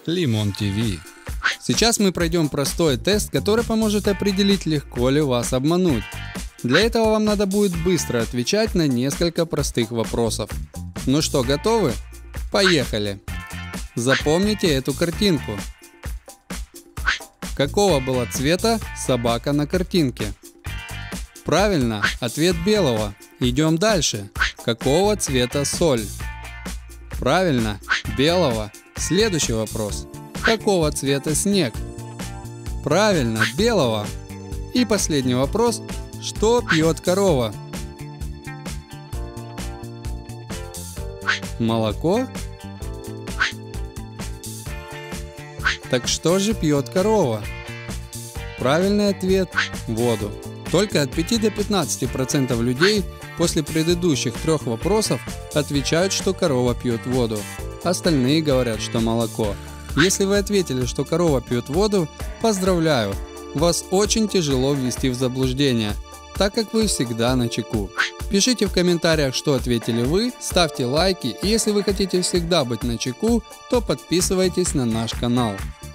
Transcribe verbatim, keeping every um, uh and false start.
Лимон ТВ. Сейчас мы пройдем простой тест, который поможет определить, легко ли вас обмануть. Для этого вам надо будет быстро отвечать на несколько простых вопросов. Ну что, готовы? Поехали! Запомните эту картинку. Какого была цвета собака на картинке? Правильно, ответ белого. Идем дальше. Какого цвета соль? Правильно, белого. Следующий вопрос. Какого цвета снег? Правильно, белого. И последний вопрос. Что пьет корова? Молоко? Так что же пьет корова? Правильный ответ – воду. Только от пяти до пятнадцати процентов людей после предыдущих трех вопросов отвечают, что корова пьет воду. Остальные говорят, что молоко. Если вы ответили, что корова пьет воду, поздравляю! Вас очень тяжело ввести в заблуждение, так как вы всегда начеку. Пишите в комментариях, что ответили вы, ставьте лайки, и если вы хотите всегда быть начеку, то подписывайтесь на наш канал.